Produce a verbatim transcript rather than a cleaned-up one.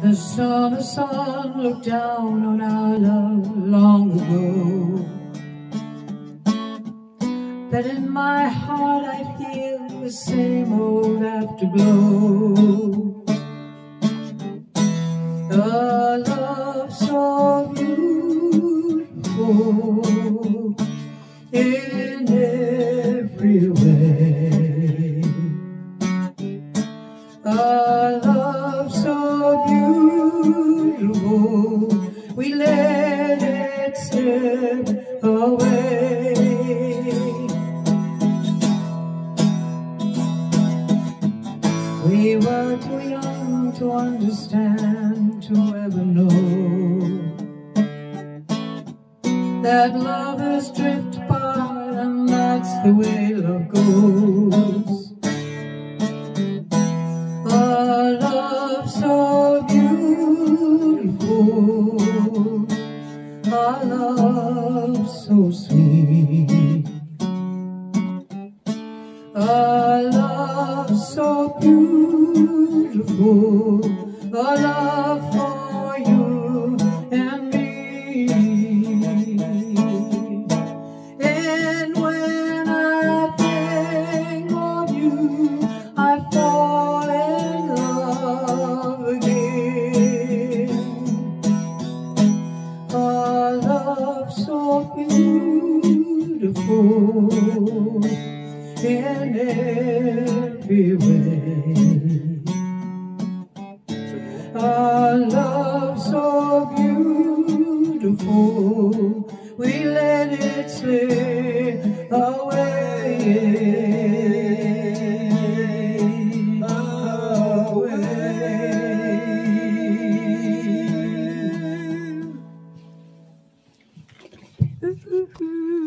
The summer sun looked down on our love long ago. But in my heart I feel the same old afterglow. A love so beautiful in every way. A love so beautiful, we let it slip away. We were too young to understand, to ever know that lovers drift apart, and that's the way love goes. A love so beautiful, a love so sweet, a love so beautiful, a love for you and me. And when I think of you, I fall in love again. A love so beautiful in every way. A love so beautiful, we let it slip away, away.